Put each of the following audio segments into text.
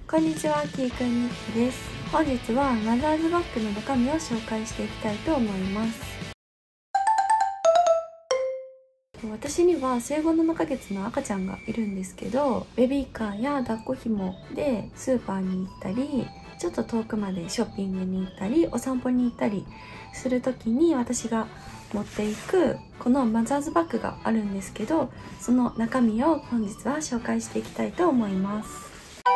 こんにちは、キーくん日記です。本日はマザーズバッグの中身を紹介していきたいと思います。私には生後7ヶ月の赤ちゃんがいるんですけど、ベビーカーや抱っこ紐でスーパーに行ったり、ちょっと遠くまでショッピングに行ったり、お散歩に行ったりする時に私が持っていくこのマザーズバッグがあるんですけど、その中身を本日は紹介していきたいと思います。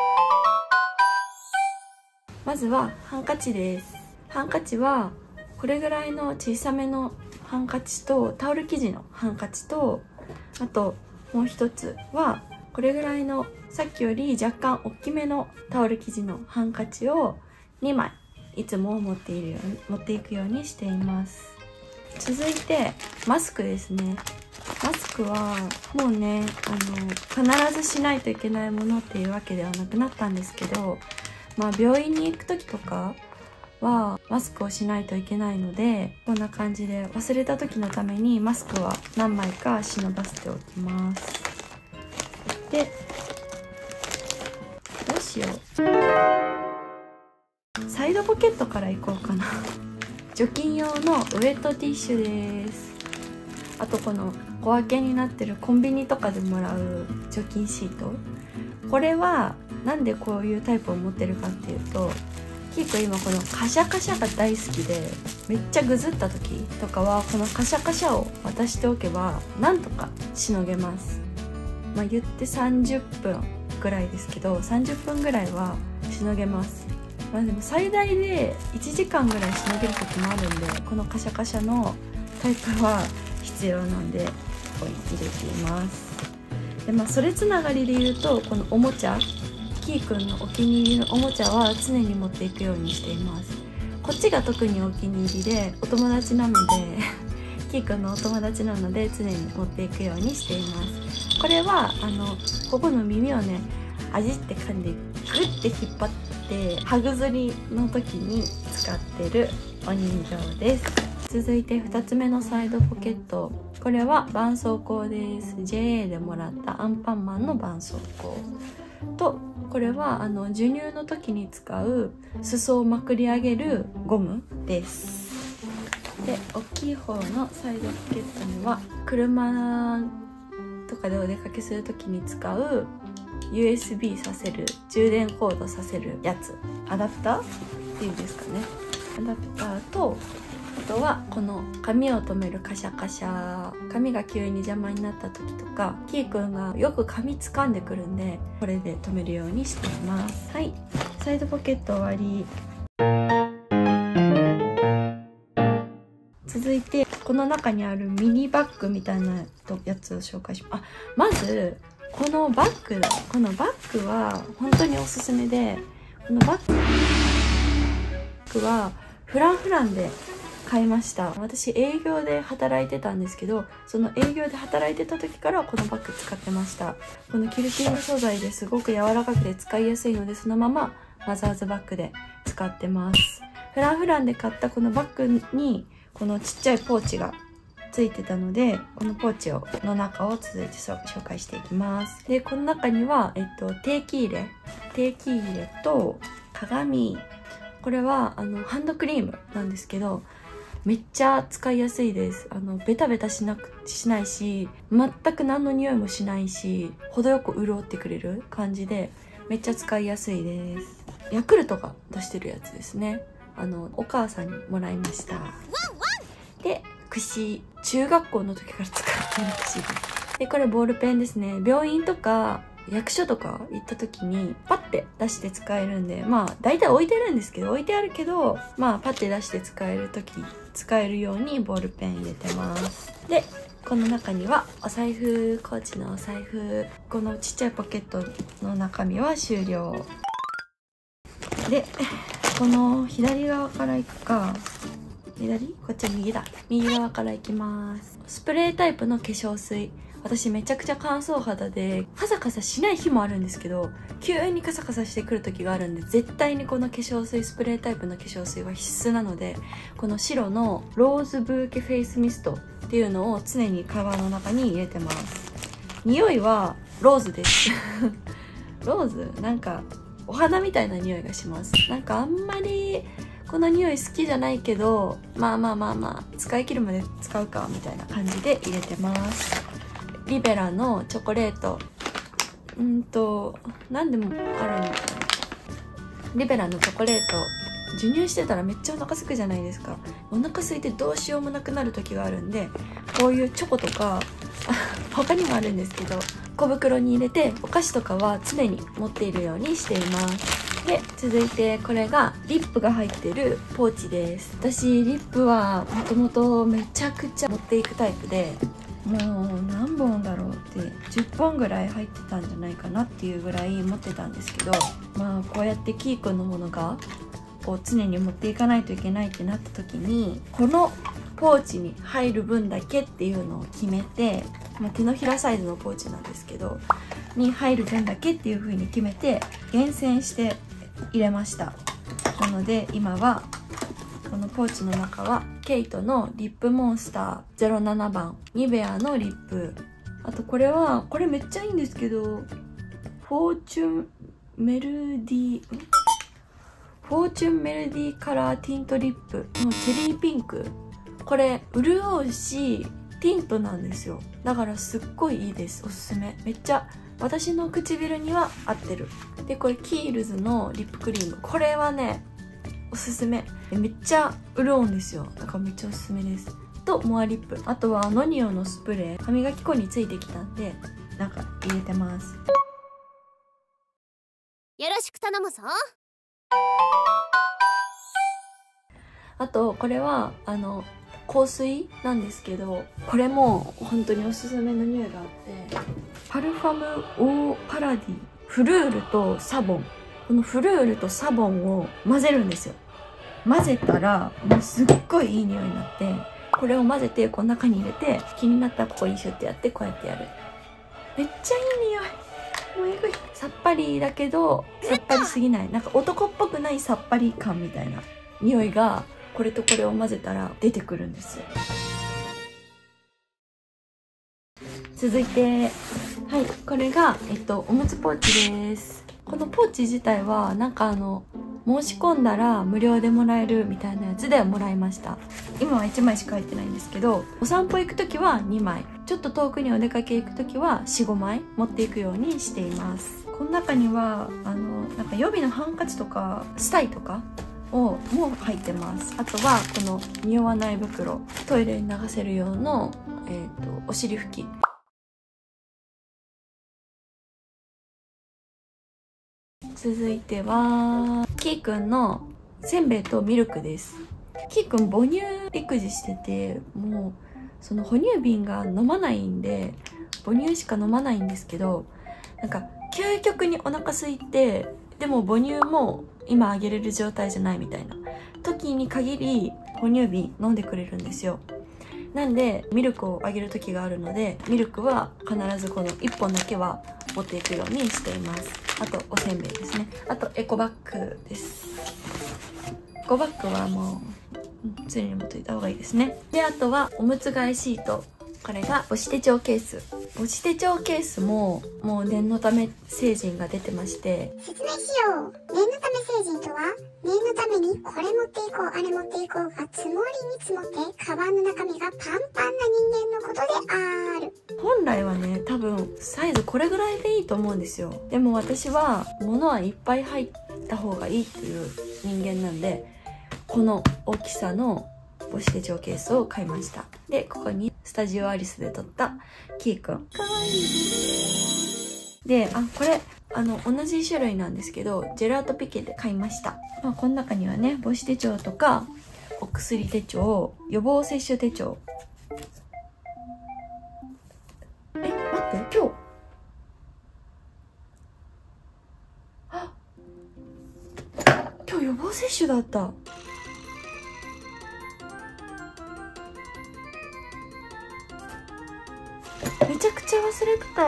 まずはハンカチです。ハンカチはこれぐらいの小さめのハンカチとタオル生地のハンカチと、あともう一つはこれぐらいのさっきより若干大きめのタオル生地のハンカチを2枚いつも持っていくようにしています。続いてマスクですね。マスクはもうね必ずしないといけないものっていうわけではなくなったんですけど、病院に行く時とかはマスクをしないといけないので、こんな感じで忘れた時のためにマスクは何枚か忍ばせておきます。で、どうしよう、サイドポケットからいこうかな。除菌用のウェットティッシュです。あとこの小分けになってるコンビニとかでもらう除菌シート、これはなんでこういうタイプを持ってるかっていうと、結構今このカシャカシャが大好きで、めっちゃぐずった時とかはこのカシャカシャを渡しておけばなんとかしのげます。言って30分ぐらいですけど、30分ぐらいはしのげます。でも最大で1時間ぐらいしのげる時もあるんで、このカシャカシャのタイプは必要なんでここに入れています。でそれつながりで言うと、このおもちゃ、キーくんのお気に入りのおもちゃは常に持っていくようにしています。こっちが特にお気に入りでお友達なのでキーくんのお友達なので常に持っていくようにしています。これはここの耳をねあじって噛んでグッて引っ張って歯ぐずりの時に使ってるお人形です。続いて2つ目のサイドポケット、これは絆創膏です。 JA でもらったアンパンマンの絆創膏と、これは授乳の時に使う裾をまくり上げるゴムです。で大きい方のサイドポケットには車とかでお出かけする時に使う USB させる充電コードさせるやつ、アダプターっていうんですかね。アダプターと、あとはこの髪を留めるカシャカシャ、髪が急に邪魔になった時とか、キーくんがよく髪掴んでくるんで、これで留めるようにしています。はい、サイドポケット終わり。続いてこの中にあるミニバッグみたいなやつを紹介します。まずこのバッグは本当におすすめで、このバッグはフランフランで買いました。私営業で働いてたんですけど、その営業で働いてた時からこのバッグ使ってました。このキルティング素材ですごく柔らかくて使いやすいので、そのままマザーズバッグで使ってます。フランフランで買ったこのバッグにこのちっちゃいポーチがついてたので、このポーチの中を続いて紹介していきます。でこの中には、定期入れと鏡、これはハンドクリームなんですけど、めっちゃ使いやすいです。ベタベタしないし、全く何の匂いもしないし、程よく潤ってくれる感じでめっちゃ使いやすいです。ヤクルトが出してるやつですね。お母さんにもらいました。で櫛、中学校の時から使ってる櫛です。でこれボールペンですね。病院とか役所とか行った時にパッて出して使えるんで、大体置いてあるけどパッて出して使える時使えるようにボールペン入れてます。でこの中にはお財布、コーチのお財布、このちっちゃいポケットの中身は終了で、この左側から行くか、こっちは右側から行きます。スプレータイプの化粧水、私めちゃくちゃ乾燥肌でカサカサしない日もあるんですけど、急にカサカサしてくる時があるんで、絶対にこの化粧水、スプレータイプの化粧水は必須なので、この白のローズブーケフェイスミストっていうのを常にカバンの中に入れてます。。匂いはローズですローズなんかお花みたいな匂いがします。なんかあんまりこの匂い好きじゃないけど、まあ使い切るまで使うかみたいな感じで入れてます。リベラのチョコレート、何でもあるのかな。リベラのチョコレート授乳してたらめっちゃお腹空くじゃないですか。お腹空いてどうしようもなくなる時があるんで、こういうチョコとか他にもあるんですけど、小袋に入れてお菓子とかは常に持っているようにしています。で、続いてこれがリップが入ってるポーチです。私リップはもともとめちゃくちゃ持っていくタイプで、もう何本だろうって10本ぐらい入ってたんじゃないかなっていうぐらい持ってたんですけど、こうやってキーくんのものがこう常に持っていかないといけないってなった時に、このポーチに入る分だけっていうのを決めて、手のひらサイズのポーチなんですけどに入る分だけっていう風に決めて厳選して入れました。なので今はこのポーチの中はケイトのリップモンスター07番、ニベアのリップ、あとこれめっちゃいいんですけど、フォーチュンメルディカラーティントリップのチェリーピンク。これ潤うしティントなんですよ。だからすっごいいいです。おすすめ。めっちゃ私の唇には合ってる。で、これキールズのリップクリーム、これはねおすすめ。めっちゃ潤うんですよ。だからめっちゃおすすめです。とモアリップ、あとはノニオのスプレー、歯磨き粉についてきたんでなんか入れてます。 よろしく頼むぞ。 あとこれは香水なんですけど、これも本当におすすめの匂いがあって、パルファムオーパラディフルールとサボン。このフルールとサボンを混ぜるんですよ。混ぜたらもうすっごいいい匂いになって、これを混ぜてこの中に入れて、気になったらここにシュッてやってこうやってやる。めっちゃいい匂い。もうえぐい。さっぱりだけどさっぱりすぎない、なんか男っぽくないさっぱり感みたいな匂いがこれとこれを混ぜたら出てくるんですよ。続いて、はい、これがおむつポーチです。このポーチ自体はなんか申し込んだら無料でもらえるみたいなやつでもらいました。今は1枚しか入ってないんですけど、お散歩行く時は2枚、ちょっと遠くにお出かけ行く時は 4,5 枚持っていくようにしています。この中にはなんか予備のハンカチとかスタイとかも入ってます。あとはこの匂わない袋、トイレに流せる用の、お尻拭き。続いてはキーくんのせんべいとミルクです。キーくん母乳育児してて、もうその哺乳瓶が飲まないんで母乳しか飲まないんですけど、なんか究極にお腹空いて、でも母乳も今あげれる状態じゃないみたいな時に限り哺乳瓶飲んでくれるんですよ。なんでミルクをあげる時があるので、ミルクは必ずこの1本だけは持っていくようにしています。あとおせんべいですね。あとエコバッグです。エコバッグはもう常に持っていた方がいいですね。で、あとはおむつ替えシート。これが母子手帳ケース。母子手帳ケースももう念のため成人が出てまして、 説明しよう。念のため成人とは、念のためにこれ持っていこうあれ持っていこうが積もりに積もってカバンの中身がパンパンな人間のことである。 本来はね、多分サイズこれぐらいでいいと思うんですよ。でも私は物はいっぱい入った方がいいっていう人間なんで、この大きさの母子手帳ケースを買いました。で、ここにスタジオアリスで撮ったキーくん。かわいい。で、これ同じ種類なんですけど、ジェラートピケで買いました。この中にはね、母子手帳とかお薬手帳、予防接種手帳。待って、今日予防接種だった。めちゃくちゃ忘れてた。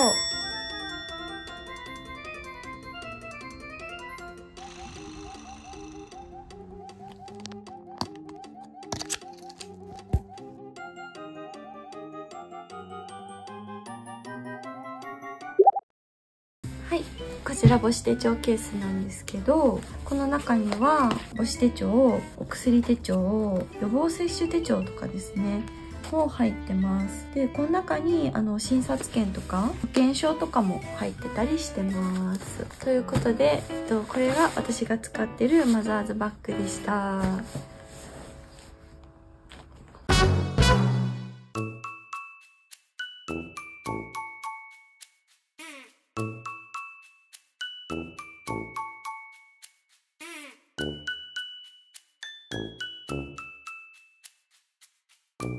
はい、 こちら母子手帳ケースなんですけど、この中には母子手帳、お薬手帳、予防接種手帳とかですねも入ってます。でこの中に診察券とか保険証とかも入ってたりしてます。ということで、これが私が使ってるマザーズバッグでした。